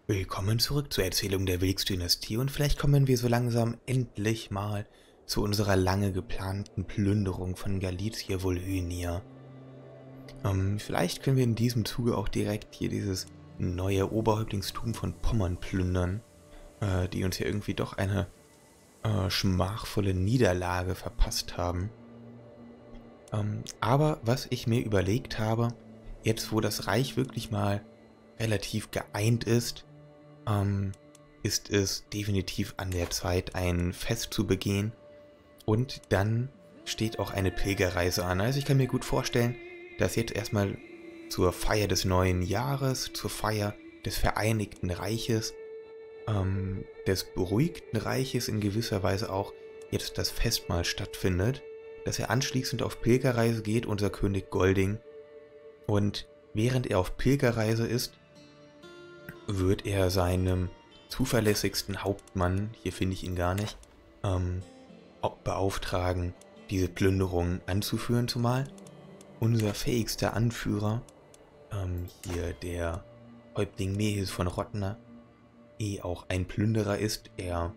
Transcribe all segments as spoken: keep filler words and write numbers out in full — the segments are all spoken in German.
Willkommen zurück zur Erzählung der Wilks-Dynastie und vielleicht kommen wir so langsam endlich mal zu unserer lange geplanten Plünderung von Galicia Volhynia. Ähm, vielleicht können wir in diesem Zuge auch direkt hier dieses neue Oberhäuptlingstum von Pommern plündern, äh, die uns hier irgendwie doch eine äh, schmachvolle Niederlage verpasst haben. Ähm, aber was ich mir überlegt habe, jetzt wo das Reich wirklich mal relativ geeint ist, ähm, ist es definitiv an der Zeit, ein Fest zu begehen. Und dann steht auch eine Pilgerreise an. Also ich kann mir gut vorstellen, dass jetzt erstmal zur Feier des neuen Jahres, zur Feier des Vereinigten Reiches, ähm, des beruhigten Reiches in gewisser Weise auch jetzt das Festmahl stattfindet, dass er anschließend auf Pilgerreise geht, unser König Golding. Und während er auf Pilgerreise ist, wird er seinem zuverlässigsten Hauptmann, hier finde ich ihn gar nicht, ähm, beauftragen, diese Plünderung anzuführen zumal. Unser fähigster Anführer, ähm, hier der Häuptling Mehis von Rottner, eh auch ein Plünderer ist, er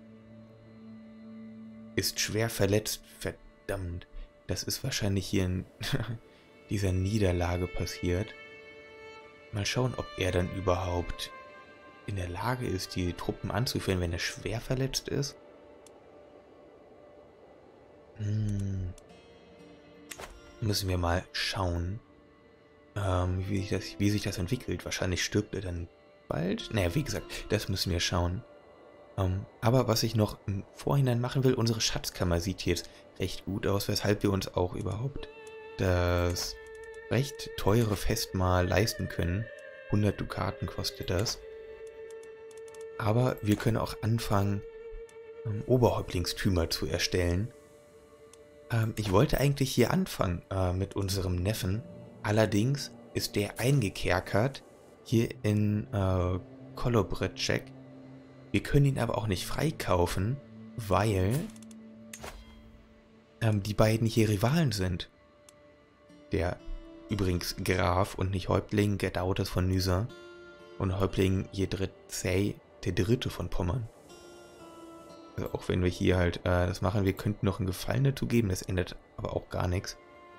ist schwer verletzt, verdammt, das ist wahrscheinlich hier in dieser Niederlage passiert. Mal schauen, ob er dann überhaupt in der Lage ist, die Truppen anzuführen, wenn er schwer verletzt ist. Hm. Müssen wir mal schauen, ähm, wie, sich das, wie sich das entwickelt. Wahrscheinlich stirbt er dann bald. Naja, wie gesagt, das müssen wir schauen. Ähm, aber was ich noch im Vorhinein machen will, unsere Schatzkammer sieht jetzt recht gut aus, weshalb wir uns auch überhaupt das recht teure Festmahl leisten können. hundert Dukaten kostet das. Aber wir können auch anfangen, ähm, Oberhäuptlingstümer zu erstellen. Ähm, ich wollte eigentlich hier anfangen äh, mit unserem Neffen. Allerdings ist der eingekerkert hier in äh, Kolobrecek. Wir können ihn aber auch nicht freikaufen, weil ähm, die beiden hier Rivalen sind. Der übrigens Graf und nicht Häuptling Gedautas von Nysa und Häuptling Jedrzej der Dritte von Pommern. Also auch wenn wir hier halt äh, das machen, wir könnten noch einen Gefallen dazu geben, das ändert aber auch gar nichts.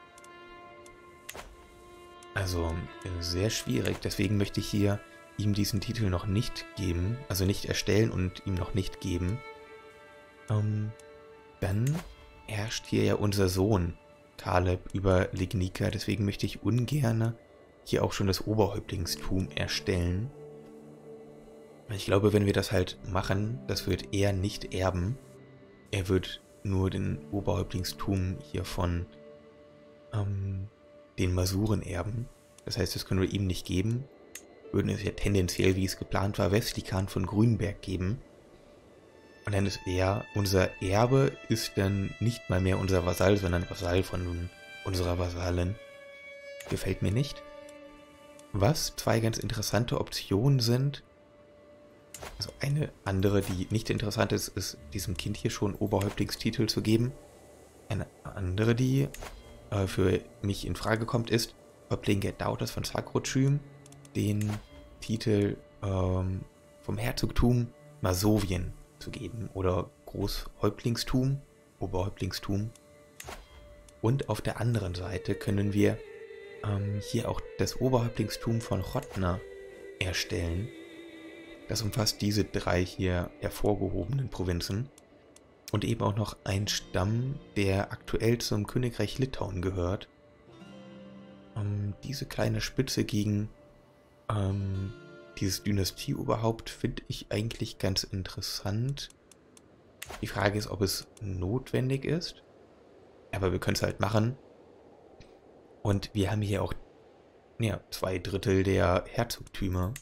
Also äh, sehr schwierig, deswegen möchte ich hier ihm diesen Titel noch nicht geben, also nicht erstellen und ihm noch nicht geben. Ähm, dann herrscht hier ja unser Sohn Kaleb über Lignica, deswegen möchte ich ungerne hier auch schon das Oberhäuptlingstum erstellen. Ich glaube, wenn wir das halt machen, das wird er nicht erben. Er wird nur den Oberhäuptlingstum hier von ähm, den Masuren erben. Das heißt, das können wir ihm nicht geben. Würden es ja tendenziell, wie es geplant war, Westlikan von Grünberg geben. Und dann ist er, unser Erbe ist dann nicht mal mehr unser Vasall, sondern Vasall von unserer Vasallin. Gefällt mir nicht. Was zwei ganz interessante Optionen sind. Also eine andere, die nicht interessant ist, ist diesem Kind hier schon Oberhäuptlingstitel zu geben. Eine andere, die äh, für mich in Frage kommt, ist Häuptling Gedautas von Sakrotschym den Titel ähm, vom Herzogtum Masowien zu geben oder Großhäuptlingstum, Oberhäuptlingstum. Und auf der anderen Seite können wir ähm, hier auch das Oberhäuptlingstum von Rottner erstellen. Das umfasst diese drei hier hervorgehobenen Provinzen und eben auch noch ein Stamm, der aktuell zum Königreich Litauen gehört. Ähm, diese kleine Spitze gegen ähm, dieses Dynastieoberhaupt finde ich eigentlich ganz interessant. Die Frage ist, ob es notwendig ist, aber wir können es halt machen. Und wir haben hier auch ja, zwei Drittel der Herzogtümer.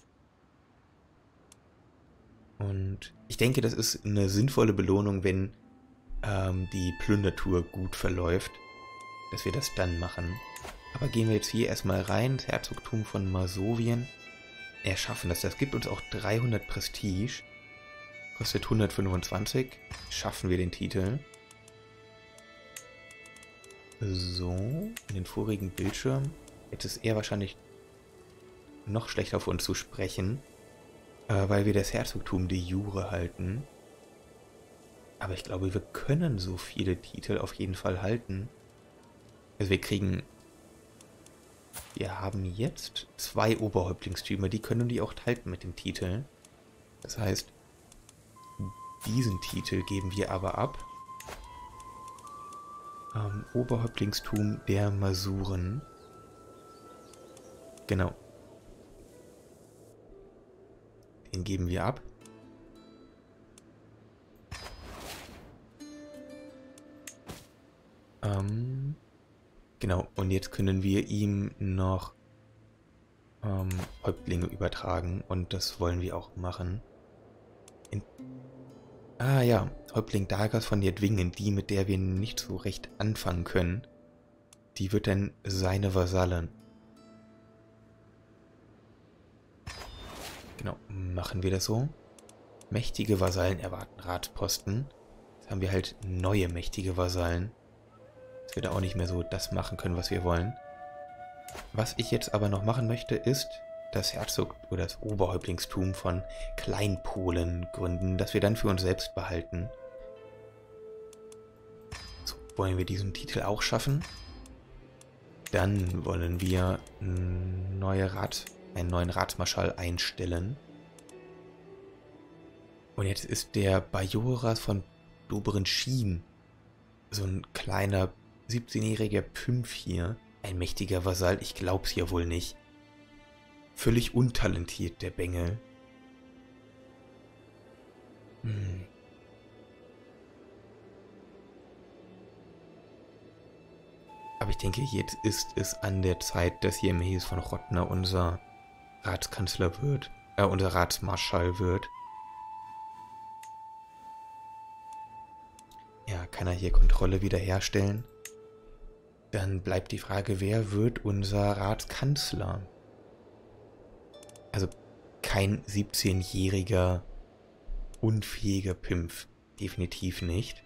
Und ich denke, das ist eine sinnvolle Belohnung, wenn ähm, die Plündertour gut verläuft, dass wir das dann machen. Aber gehen wir jetzt hier erstmal rein, das Herzogtum von Masowien. Erschaffen das. Das gibt uns auch dreihundert Prestige. Kostet hundertfünfundzwanzig. Schaffen wir den Titel. So, in den vorigen Bildschirm. Jetzt ist er wahrscheinlich noch schlechter für uns zu sprechen. Äh, weil wir das Herzogtum de jure halten. Aber ich glaube, wir können so viele Titel auf jeden Fall halten. Also wir kriegen... Wir haben jetzt zwei Oberhäuptlingstümer, die können die auch halten mit dem Titel. Das heißt, diesen Titel geben wir aber ab. Ähm, Oberhäuptlingstum der Masuren. Genau. Den geben wir ab. Ähm, genau, und jetzt können wir ihm noch ähm, Häuptlinge übertragen und das wollen wir auch machen. In ah ja, Häuptling Dagas von Jedwingen, die, mit der wir nicht so recht anfangen können, die wird dann seine Vasallin. Genau, machen wir das so. Mächtige Vasallen erwarten Ratsposten. Jetzt haben wir halt neue mächtige Vasallen. Dass wir da auch nicht mehr so das machen können, was wir wollen. Was ich jetzt aber noch machen möchte, ist das Herzog- oder das Oberhäuptlingstum von Kleinpolen gründen, das wir dann für uns selbst behalten. So, wollen wir diesen Titel auch schaffen? Dann wollen wir neue Rat, einen neuen Ratsmarschall einstellen. Und jetzt ist der Bajoras von Dobrinschin, so ein kleiner siebzehnjähriger Pümpf hier, ein mächtiger Vasall, ich glaub's ja wohl nicht. Völlig untalentiert, der Bengel. Hm. Aber ich denke, jetzt ist es an der Zeit, dass hier Mehis von Rottner unser Ratskanzler wird, äh, unser Ratsmarschall wird. Ja, kann er hier Kontrolle wiederherstellen? Dann bleibt die Frage, wer wird unser Ratskanzler? Also kein siebzehnjähriger, unfähiger Pimpf. Definitiv nicht.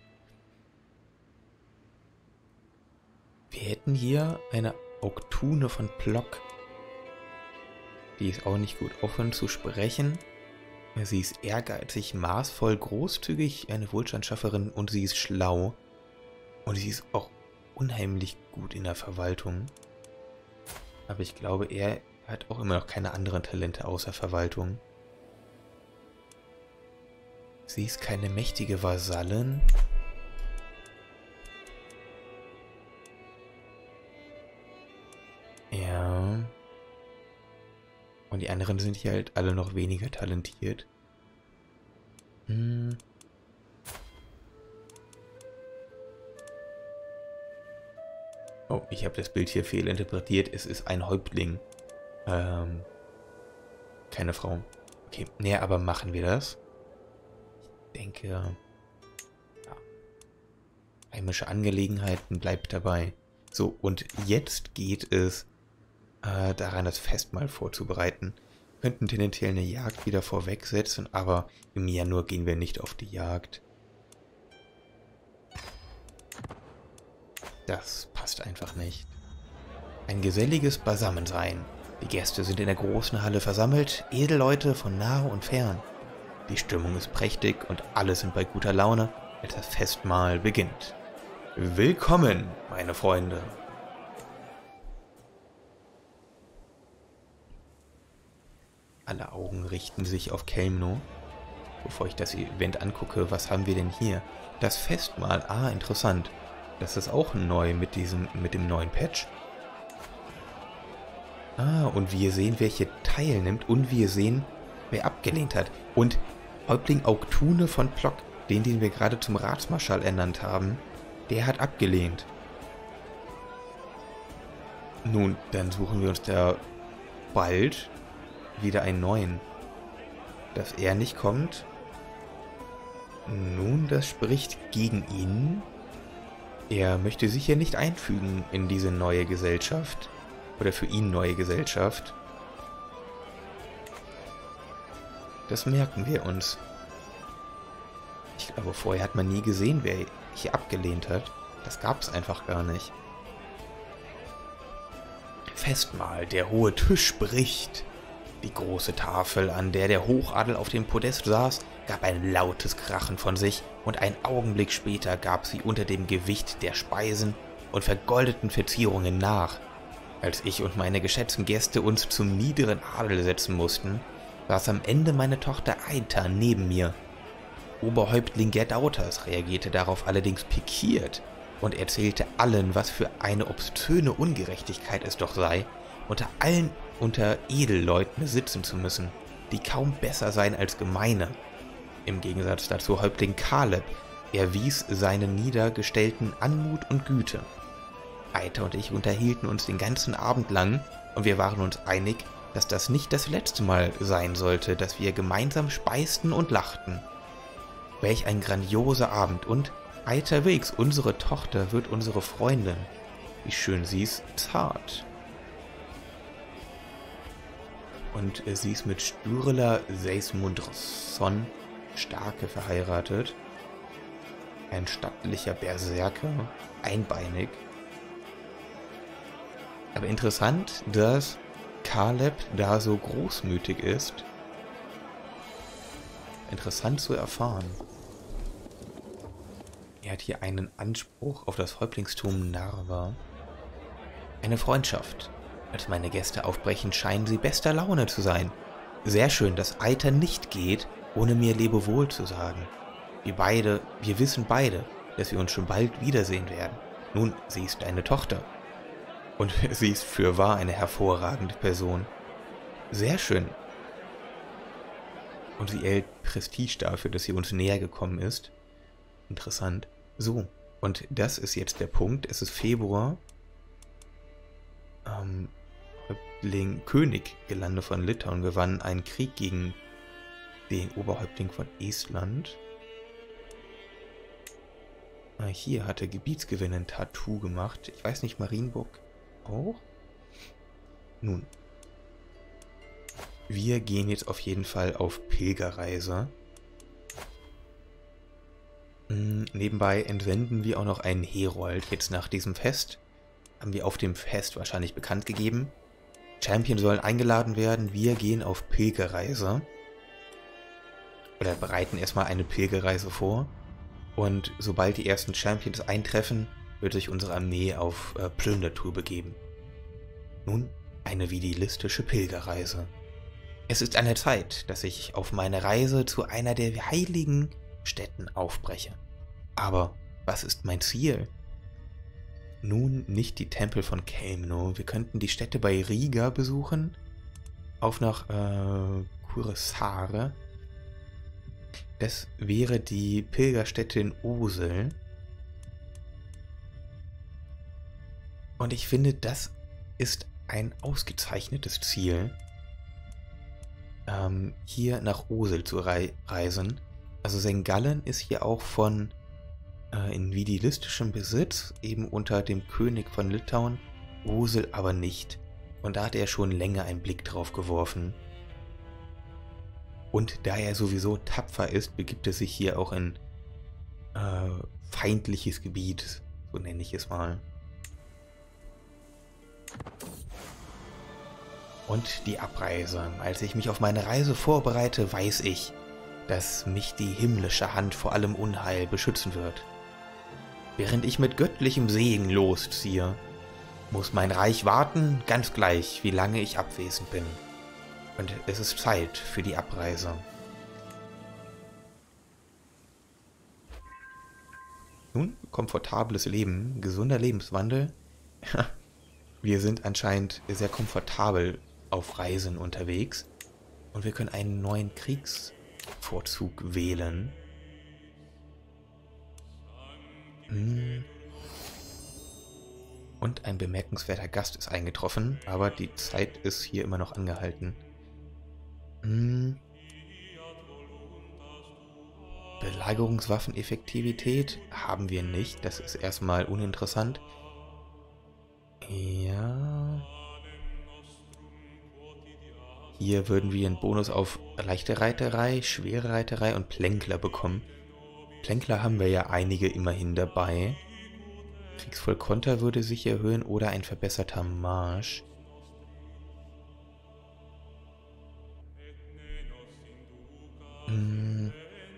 Wir hätten hier eine Auktune von Plock. Die ist auch nicht gut offen zu sprechen. Sie ist ehrgeizig, maßvoll, großzügig, eine Wohlstandsschafferin und sie ist schlau. Und sie ist auch unheimlich gut in der Verwaltung. Aber ich glaube, er hat auch immer noch keine anderen Talente außer Verwaltung. Sie ist keine mächtige Vasallin. Ja. Und die anderen sind hier halt alle noch weniger talentiert. Hm. Oh, ich habe das Bild hier fehlinterpretiert. Es ist ein Häuptling. Ähm, keine Frau. Okay, nee, aber machen wir das? Ich denke, ja. Heimische Angelegenheiten bleibt dabei. So, und jetzt geht es äh, daran, das Festmahl vorzubereiten. Wir könnten tendenziell eine Jagd wieder vorwegsetzen, aber im Januar gehen wir nicht auf die Jagd. Das passt einfach nicht. Ein geselliges Beisammensein. Die Gäste sind in der großen Halle versammelt, Edelleute von nah und fern. Die Stimmung ist prächtig und alle sind bei guter Laune, als das Festmahl beginnt. Willkommen, meine Freunde! Alle Augen richten sich auf Kelmno. Bevor ich das Event angucke, was haben wir denn hier? Das Festmahl, ah, interessant. Das ist auch neu mit diesem, mit dem neuen Patch. Ah, und wir sehen, wer hier teilnimmt und wir sehen, wer abgelehnt hat. Und Häuptling Auktune von Plock, den, den wir gerade zum Ratsmarschall ernannt haben, der hat abgelehnt. Nun, dann suchen wir uns da bald wieder einen neuen. Dass er nicht kommt. Nun, das spricht gegen ihn. Er möchte sich ja nicht einfügen in diese neue Gesellschaft. Oder für ihn neue Gesellschaft. Das merken wir uns. Ich glaube, vorher hat man nie gesehen, wer hier abgelehnt hat. Das gab es einfach gar nicht. Festmahl, der hohe Tisch bricht. Die große Tafel, an der der Hochadel auf dem Podest saß, gab ein lautes Krachen von sich, und einen Augenblick später gab sie unter dem Gewicht der Speisen und vergoldeten Verzierungen nach. Als ich und meine geschätzten Gäste uns zum niederen Adel setzen mussten, saß am Ende meine Tochter Aita neben mir. Oberhäuptling Gerdautas reagierte darauf allerdings pikiert und erzählte allen, was für eine obszöne Ungerechtigkeit es doch sei, unter allen unter Edelleuten sitzen zu müssen, die kaum besser seien als Gemeine. Im Gegensatz dazu Häuptling Kaleb erwies seinen Niedergestellten Anmut und Güte. Aita und ich unterhielten uns den ganzen Abend lang, und wir waren uns einig, dass das nicht das letzte Mal sein sollte, dass wir gemeinsam speisten und lachten. Welch ein grandioser Abend, und Aita Wix, unsere Tochter, wird unsere Freundin. Wie schön sie ist, zart. Und sie ist mit Styrla Seismundson Starke verheiratet. Ein stattlicher Berserker, einbeinig. Aber interessant, dass Kaleb da so großmütig ist. Interessant zu erfahren. Er hat hier einen Anspruch auf das Häuptlingstum Narva. Eine Freundschaft. Als meine Gäste aufbrechen, scheinen sie bester Laune zu sein. Sehr schön, dass Aita nicht geht, ohne mir Lebewohl zu sagen. Wir beide, wir wissen beide, dass wir uns schon bald wiedersehen werden. Nun, sie ist deine Tochter. Und sie ist fürwahr eine hervorragende Person. Sehr schön. Und sie erhält Prestige dafür, dass sie uns näher gekommen ist. Interessant. So, und das ist jetzt der Punkt. Es ist Februar. Ähm, Häuptling König Gelande von Litauen gewann einen Krieg gegen den Oberhäuptling von Estland. Ah, hier hat er Gebietsgewinn in Tartu gemacht. Ich weiß nicht, Marienburg auch? Nun. Wir gehen jetzt auf jeden Fall auf Pilgerreise. Hm, nebenbei entsenden wir auch noch einen Herold jetzt nach diesem Fest. Haben wir auf dem Fest wahrscheinlich bekannt gegeben. Champion sollen eingeladen werden. Wir gehen auf Pilgerreise. Oder bereiten erstmal eine Pilgerreise vor. Und sobald die ersten Champions eintreffen, wird sich unsere Armee auf äh, Plündertour begeben. Nun, eine vidilistische Pilgerreise. Es ist an der Zeit, dass ich auf meine Reise zu einer der heiligen Städten aufbreche. Aber was ist mein Ziel? Nun, nicht die Tempel von Kelmno. Wir könnten die Städte bei Riga besuchen. Auf nach äh, Kuressaare. Das wäre die Pilgerstätte in Osel. Und ich finde, das ist ein ausgezeichnetes Ziel, ähm, hier nach Osel zu rei reisen. Also Sengallen ist hier auch von äh, in vidilistischem Besitz, eben unter dem König von Litauen, Osel aber nicht. Und da hat er schon länger einen Blick drauf geworfen. Und da er sowieso tapfer ist, begibt er sich hier auch in äh, feindliches Gebiet, so nenne ich es mal. Und die Abreise. Als ich mich auf meine Reise vorbereite, weiß ich, dass mich die himmlische Hand vor allem Unheil beschützen wird. Während ich mit göttlichem Segen losziehe, muss mein Reich warten, ganz gleich, wie lange ich abwesend bin. Und es ist Zeit für die Abreise. Nun, komfortables Leben, gesunder Lebenswandel. Wir sind anscheinend sehr komfortabel auf Reisen unterwegs. Und wir können einen neuen Kriegsvorzug wählen. Hm. Und ein bemerkenswerter Gast ist eingetroffen, aber die Zeit ist hier immer noch angehalten. Hm. Belagerungswaffeneffektivität haben wir nicht, das ist erstmal uninteressant. Ja. Hier würden wir einen Bonus auf leichte Reiterei, schwere Reiterei und Plänkler bekommen. Plänkler haben wir ja einige immerhin dabei. Kriegsvoll Konter würde sich erhöhen oder ein verbesserter Marsch. Hm.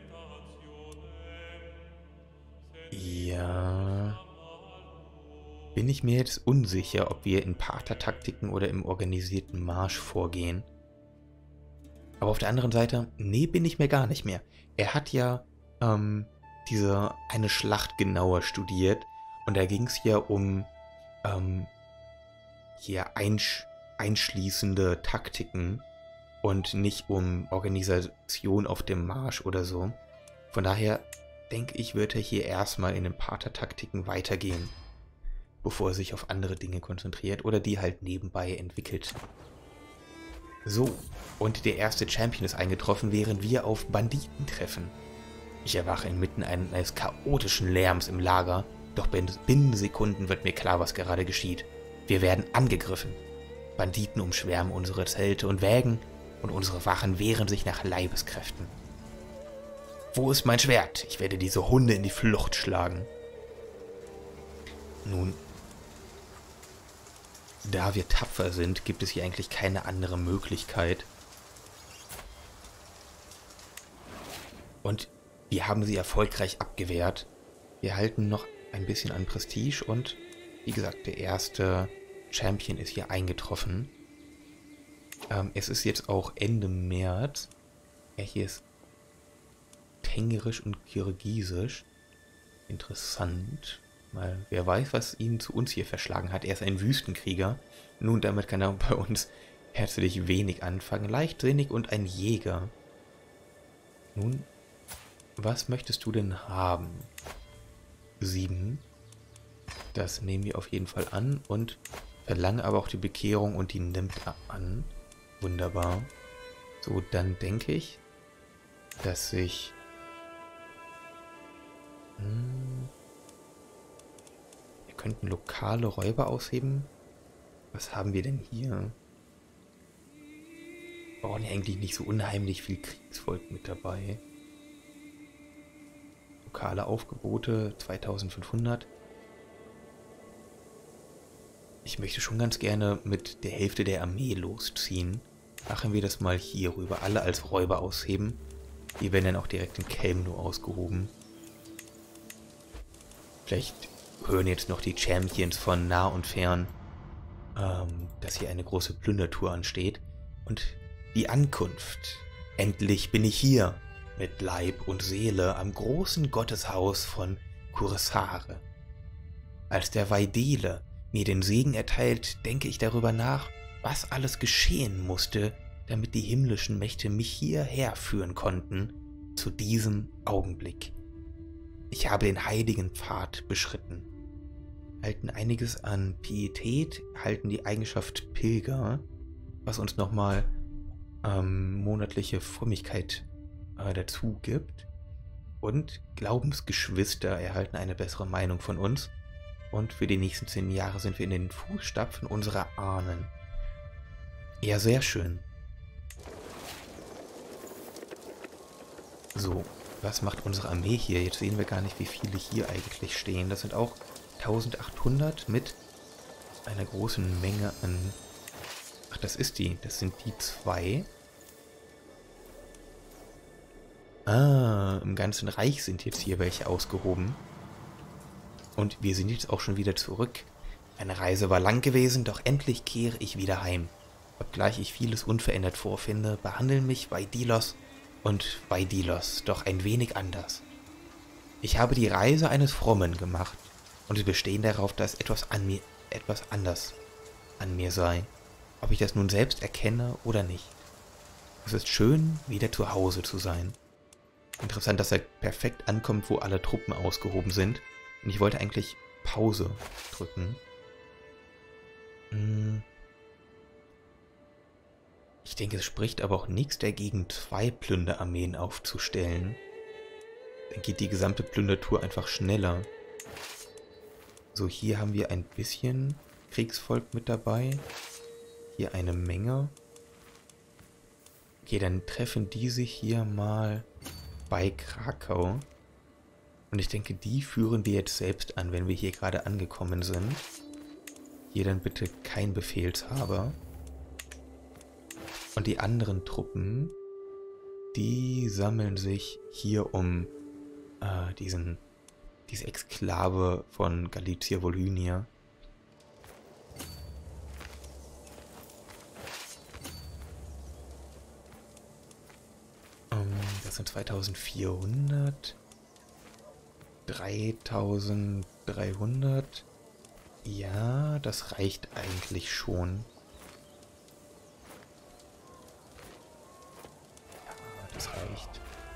Ja. Bin ich mir jetzt unsicher, ob wir in Parthertaktiken oder im organisierten Marsch vorgehen. Aber auf der anderen Seite, nee, bin ich mir gar nicht mehr. Er hat ja ähm, diese eine Schlacht genauer studiert und da ging es ja um ähm, hier einsch einschließende Taktiken und nicht um Organisation auf dem Marsch oder so. Von daher denke ich, wird er hier erstmal in den Parthertaktiken weitergehen, bevor er sich auf andere Dinge konzentriert oder die halt nebenbei entwickelt. So, und der erste Champion ist eingetroffen, während wir auf Banditen treffen. Ich erwache inmitten eines chaotischen Lärms im Lager, doch binnen Sekunden wird mir klar, was gerade geschieht. Wir werden angegriffen. Banditen umschwärmen unsere Zelte und Wägen und unsere Wachen wehren sich nach Leibeskräften. Wo ist mein Schwert? Ich werde diese Hunde in die Flucht schlagen. Nun, da wir tapfer sind, gibt es hier eigentlich keine andere Möglichkeit. Und wir haben sie erfolgreich abgewehrt. Wir halten noch ein bisschen an Prestige und, wie gesagt, der erste Champion ist hier eingetroffen. Ähm, es ist jetzt auch Ende März. Ja, hier ist Tengerisch und Kirgisisch. Interessant. Mal, wer weiß, was ihn zu uns hier verschlagen hat. Er ist ein Wüstenkrieger. Nun, damit kann er bei uns herzlich wenig anfangen. Leichtsinnig und ein Jäger. Nun, was möchtest du denn haben? Sieben. Das nehmen wir auf jeden Fall an und verlange aber auch die Bekehrung und die nimmt er an. Wunderbar. So, dann denke ich, dass ich... Hm, wir könnten lokale Räuber ausheben. Was haben wir denn hier? Wir brauchen ja eigentlich nicht so unheimlich viel Kriegsvolk mit dabei. Lokale Aufgebote zweitausendfünfhundert. Ich möchte schon ganz gerne mit der Hälfte der Armee losziehen. Machen wir das mal hier rüber. Alle als Räuber ausheben. Die werden dann auch direkt in Kelmno ausgehoben. Vielleicht hören jetzt noch die Champions von nah und fern, ähm, dass hier eine große Plündertour ansteht. Und die Ankunft. Endlich bin ich hier. Mit Leib und Seele am großen Gotteshaus von Kuressare. Als der Vaidele mir den Segen erteilt, denke ich darüber nach, was alles geschehen musste, damit die himmlischen Mächte mich hierher führen konnten, zu diesem Augenblick. Ich habe den heiligen Pfad beschritten. Halten einiges an Pietät, halten die Eigenschaft Pilger, was uns nochmal ähm, monatliche Frömmigkeit äh, dazu gibt. Und Glaubensgeschwister erhalten eine bessere Meinung von uns. Und für die nächsten zehn Jahre sind wir in den Fußstapfen unserer Ahnen. Ja, sehr schön. So, was macht unsere Armee hier? Jetzt sehen wir gar nicht, wie viele hier eigentlich stehen. Das sind auch eintausendachthundert mit einer großen Menge an... Ach, das ist die. Das sind die zwei. Ah, im ganzen Reich sind jetzt hier welche ausgehoben. Und wir sind jetzt auch schon wieder zurück. Meine Reise war lang gewesen, doch endlich kehre ich wieder heim. Obgleich ich vieles unverändert vorfinde, behandeln mich Vaidilos und Vaidilos doch ein wenig anders. Ich habe die Reise eines Frommen gemacht und sie bestehen darauf, dass etwas an mir, etwas anders an mir sei, ob ich das nun selbst erkenne oder nicht. Es ist schön, wieder zu Hause zu sein. Interessant, dass er perfekt ankommt, wo alle Truppen ausgehoben sind. Und ich wollte eigentlich Pause drücken. Ich denke, es spricht aber auch nichts dagegen, zwei Plünderarmeen aufzustellen. Dann geht die gesamte Plündertour einfach schneller. So, hier haben wir ein bisschen Kriegsvolk mit dabei. Hier eine Menge. Okay, dann treffen die sich hier mal bei Krakau. Und ich denke, die führen wir jetzt selbst an, wenn wir hier gerade angekommen sind. Hier dann bitte kein Befehlshaber. Und die anderen Truppen die sammeln sich hier um äh, diesen, diese Exklave von Galicia Volhynia. Um, das sind zweitausendvierhundert. dreitausenddreihundert. Ja, das reicht eigentlich schon. Ja, das reicht.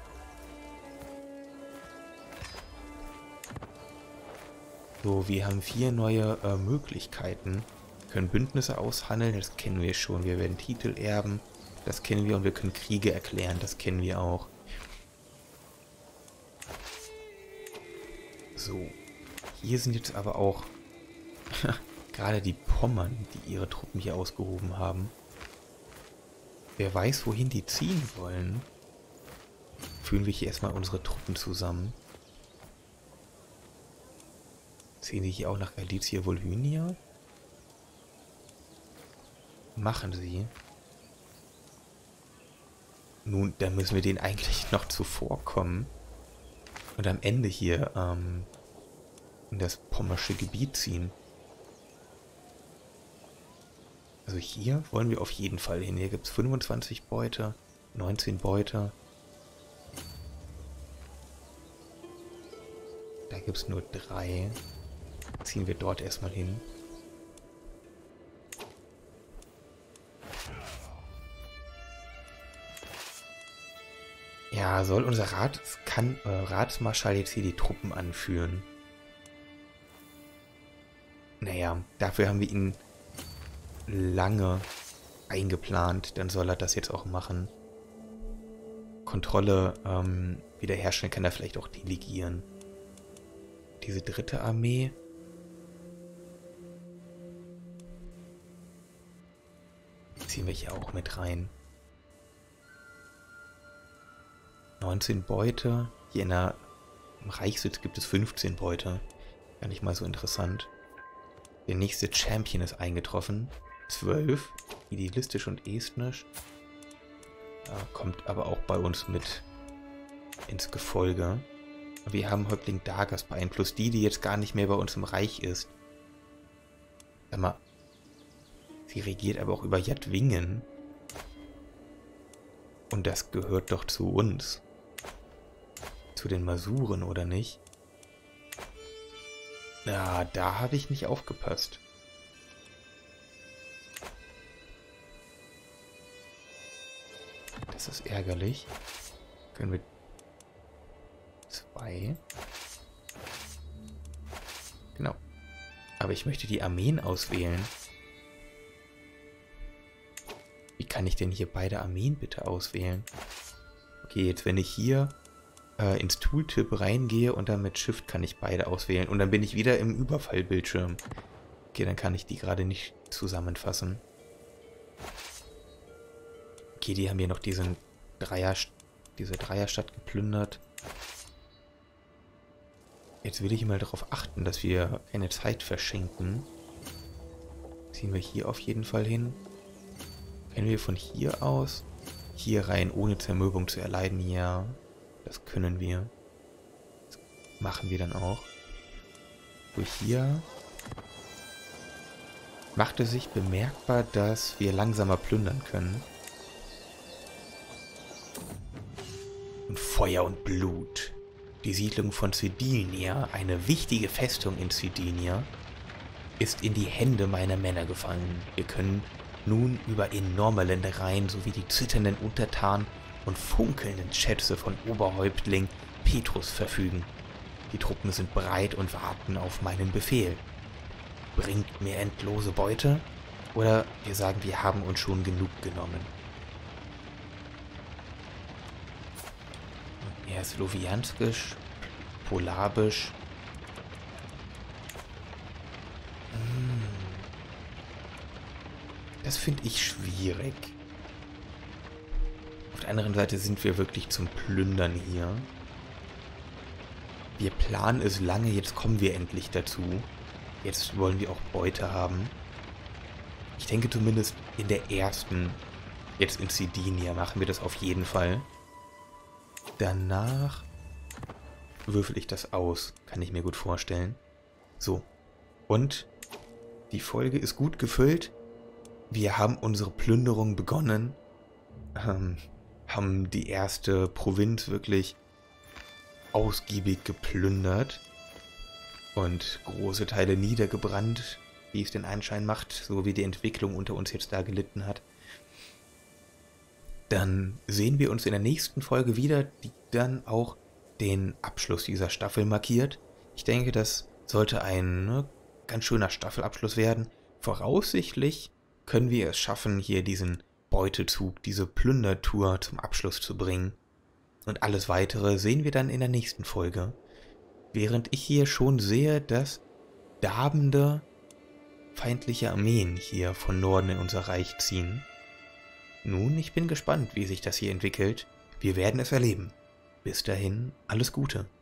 So, wir haben vier neue äh, Möglichkeiten. Wir können Bündnisse aushandeln, das kennen wir schon. Wir werden Titel erben, das kennen wir. Und wir können Kriege erklären, das kennen wir auch. So, hier sind jetzt aber auch gerade die Pommern, die ihre Truppen hier ausgehoben haben. Wer weiß, wohin die ziehen wollen. Führen wir hier erstmal unsere Truppen zusammen. Ziehen sie hier auch nach Galicia Volhynia? Machen sie. Nun, da müssen wir denen eigentlich noch zuvorkommen. Und am Ende hier ähm, in das pommersche Gebiet ziehen. Also hier wollen wir auf jeden Fall hin. Hier gibt es fünfundzwanzig Beute, neunzehn Beute. Da gibt es nur drei. Ziehen wir dort erstmal hin. Ja, soll unser Rat, kann, äh, Ratsmarschall jetzt hier die Truppen anführen? Naja, dafür haben wir ihn lange eingeplant. Dann soll er das jetzt auch machen. Kontrolle ähm, wiederherstellen kann er vielleicht auch delegieren. Diese dritte Armee. Ziehen wir hier auch mit rein. neunzehn Beute. Hier in der, im Reichssitz gibt es fünfzehn Beute. Gar nicht mal so interessant. Der nächste Champion ist eingetroffen. zwölf. Idealistisch und estnisch. Ja, kommt aber auch bei uns mit ins Gefolge. Wir haben Häuptling Dagas beeinflusst. Die, die jetzt gar nicht mehr bei uns im Reich ist. Sag mal. Sie regiert aber auch über Jadwingen. Und das gehört doch zu uns. Zu den Masuren, oder nicht? Na, da habe ich nicht aufgepasst. Das ist ärgerlich. Können wir... Zwei. Genau. Aber ich möchte die Armeen auswählen. Wie kann ich denn hier beide Armeen bitte auswählen? Okay, jetzt wenn ich hier äh, ins Tooltip reingehe und dann mit Shift kann ich beide auswählen. Und dann bin ich wieder im Überfallbildschirm. Okay, dann kann ich die gerade nicht zusammenfassen. Okay, die haben hier noch diesen Dreier, diese Dreierstadt geplündert. Jetzt will ich mal darauf achten, dass wir keine Zeit verschenken. Ziehen wir hier auf jeden Fall hin. Können wir von hier aus hier rein, ohne Zermürbung zu erleiden? Ja, das können wir. Das machen wir dann auch. Durch hier macht es sich bemerkbar, dass wir langsamer plündern können. Und Feuer und Blut. Die Siedlung von Cydinia, eine wichtige Festung in Cydinia, ist in die Hände meiner Männer gefallen. Wir können nun über enorme Ländereien sowie die zitternden Untertanen und funkelnden Schätze von Oberhäuptling Petrus verfügen. Die Truppen sind bereit und warten auf meinen Befehl. Bringt mir endlose Beute? Oder wir sagen, wir haben uns schon genug genommen. Ja, Slovianskisch, Polabisch. Hm. Das finde ich schwierig. Auf der anderen Seite sind wir wirklich zum Plündern hier. Wir planen es lange, jetzt kommen wir endlich dazu. Jetzt wollen wir auch Beute haben. Ich denke zumindest in der ersten, jetzt in Cydinia, machen wir das auf jeden Fall. danach würfel ich das aus. Kann ich mir gut vorstellen. So. Und die Folge ist gut gefüllt. Wir haben unsere Plünderung begonnen. Ähm, haben die erste Provinz wirklich ausgiebig geplündert. Und große Teile niedergebrannt, wie es den Anschein macht, so wie die Entwicklung unter uns jetzt da gelitten hat. Dann sehen wir uns in der nächsten Folge wieder, die dann auch den Abschluss dieser Staffel markiert. Ich denke, das sollte ein ne, ganz schöner Staffelabschluss werden. Voraussichtlich können wir es schaffen, hier diesen Beutezug, diese Plündertour zum Abschluss zu bringen. Und alles Weitere sehen wir dann in der nächsten Folge. Während ich hier schon sehe, dass darbende feindliche Armeen hier von Norden in unser Reich ziehen. Nun, ich bin gespannt, wie sich das hier entwickelt. Wir werden es erleben. Bis dahin, alles Gute.